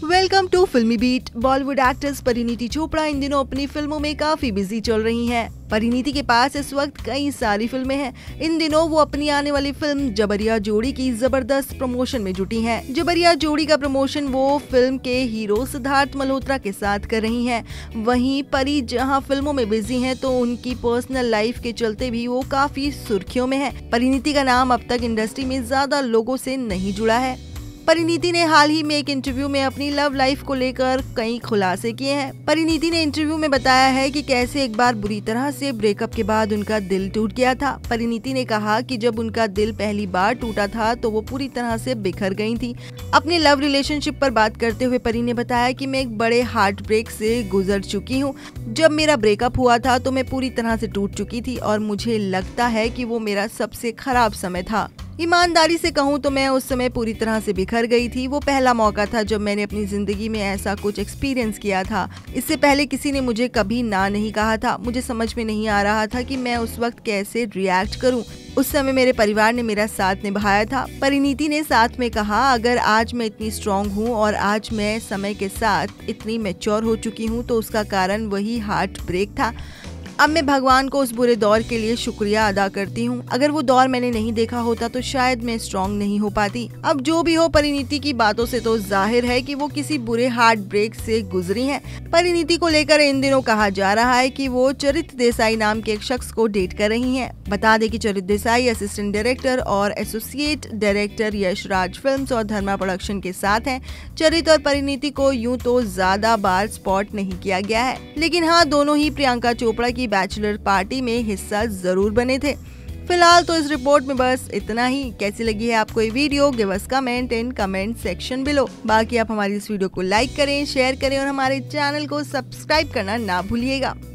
Welcome to Filmi beat. Bollywood actress Parineeti Chopra इन दिनों अपनी फिल्मों में काफी बिजी चल रही हैं। परिणीति के पास इस वक्त कई सारी फिल्में हैं। इन दिनों वो अपनी आने वाली फिल्म जबरिया जोड़ी की जबरदस्त प्रमोशन में जुटी हैं। जबरिया जोड़ी का प्रमोशन वो फिल्म के हीरो सिद्धार्थ मल्होत्रा के साथ कर रही हैं। वहीं परी जहां फिल्मों में बिजी हैं तो उनकी पर्सनल लाइफ के चलते भी वो काफी सुर्खियों में है। परिणीति का नाम अब तक इंडस्ट्री में ज्यादा लोगों से नहीं जुड़ा है। परिणीति ने हाल ही में एक इंटरव्यू में अपनी लव लाइफ को लेकर कई खुलासे किए हैं। परिणीति ने इंटरव्यू में बताया है कि कैसे एक बार बुरी तरह से ब्रेकअप के बाद उनका दिल टूट गया था। परिणीति ने कहा कि जब उनका दिल पहली बार टूटा था तो वो पूरी तरह से बिखर गई थी। अपने लव रिलेशनशिप पर बात करते हुए परी ने बताया कि मैं एक बड़े हार्ट ब्रेक से गुजर चुकी हूँ। जब मेरा ब्रेकअप हुआ था तो मैं पूरी तरह से टूट चुकी थी और मुझे लगता है कि वो मेरा सबसे खराब समय था। ईमानदारी से कहूँ तो मैं उस समय पूरी तरह से बिखर गई थी। वो पहला मौका था जब मैंने अपनी जिंदगी में ऐसा कुछ एक्सपीरियंस किया था। इससे पहले किसी ने मुझे कभी ना नहीं कहा था। मुझे समझ में नहीं आ रहा था कि मैं उस वक्त कैसे रिएक्ट करूं। उस समय मेरे परिवार ने मेरा साथ निभाया था। परिणीति ने साथ में कहा, अगर आज मैं इतनी स्ट्रॉन्ग हूं और आज मैं समय के साथ इतनी मैच्योर हो चुकी हूं तो उसका कारण वही हार्ट ब्रेक था। अब मैं भगवान को उस बुरे दौर के लिए शुक्रिया अदा करती हूँ। अगर वो दौर मैंने नहीं देखा होता तो शायद मैं स्ट्रॉन्ग नहीं हो पाती। अब जो भी हो, परिणीति की बातों से तो जाहिर है कि वो किसी बुरे हार्ट ब्रेक से गुजरी हैं। परिणीति को लेकर इन दिनों कहा जा रहा है कि वो चरित देसाई नाम के एक शख्स को डेट कर रही हैं। बता दें कि चरित देसाई असिस्टेंट डायरेक्टर और associate director Yash Raj films और धर्मा प्रोडक्शन के साथ हैं। चरित और परिणीति को यूं तो ज्यादा बार स्पॉट नहीं किया गया है, लेकिन हाँ, दोनों ही प्रियंका चोपड़ा की बैचलर पार्टी में हिस्सा जरूर बने थे। फिलहाल तो इस रिपोर्ट में बस इतना ही। कैसी लगी है आपको ये video? Give us comment in comment section below. बाकी आप हमारी इस वीडियो को लाइक करें, शेयर करें और हमारे चैनल को सब्सक्राइब करना ना भूलिएगा।